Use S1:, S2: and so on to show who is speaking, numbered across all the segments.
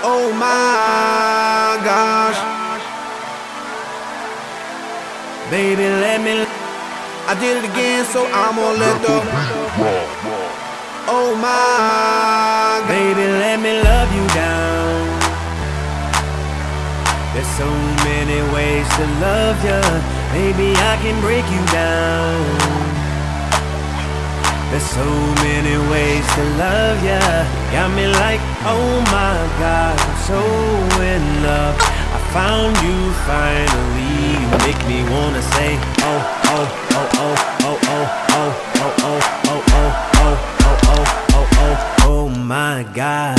S1: Oh my gosh, baby, let me. I did it again, so I'm gonna let the. Oh my, baby, let me love you down. There's so many ways to love ya. Maybe I can break you down. There's so many ways to love ya. Got me like, oh my God, I'm so in love. I found you finally. You make me wanna say, oh, oh, oh, oh, oh, oh, oh, oh, oh, oh, oh, oh, oh, oh, oh, oh, oh my gosh.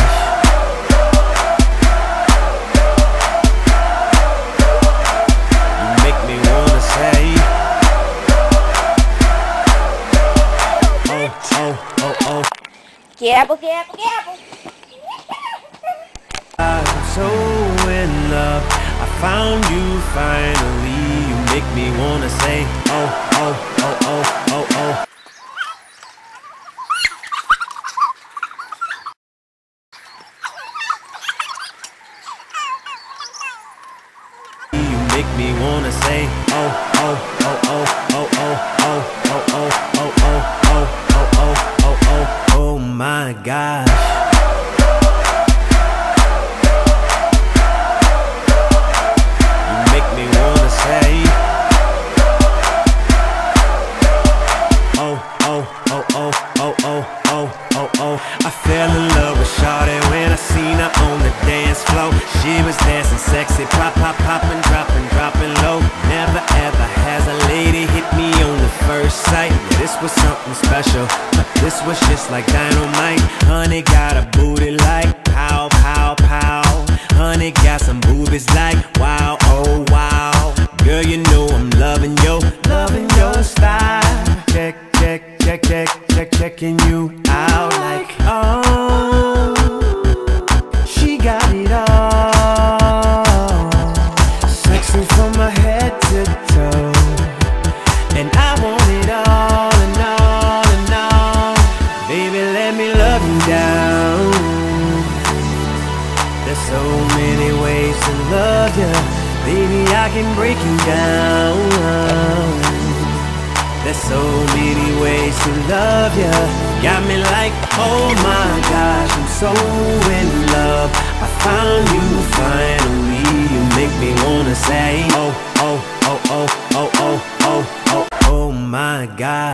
S1: You make me wanna say,
S2: Careful, careful, careful.
S1: I'm so in love. I found you finally. You make me wanna say, oh, oh, oh, oh, oh, oh. You make me wanna say, oh, oh, oh, oh, oh, oh, oh, oh, oh, oh, oh, oh, oh, oh, oh, oh my gosh. You make me wanna say, oh, oh, oh, oh, oh, oh, oh, oh, oh. I fell in love with Shawty when I seen her on the dance floor. She was dancing sexy, pop, pop, poppin', droppin', droppin' low. Never ever has a lady hit me on the first sight. Yeah, this was something special. This was just like dynamite. Honey got a booty like pow, pow, pow. Honey got some boobies like wow, oh wow. Girl, you know I'm loving your style. Check, check, check, check, check, checking you out like, oh, she got it all. Sexy from my head to toe. And I want it all and all and all. Baby, let me love you down. There's so many ways to love ya. Baby, I can break you down. There's so many ways to love ya. Got me like, oh my gosh, I'm so in love. I found you finally. You make me wanna say, oh, oh, oh, oh, oh, oh, oh, oh, oh my God.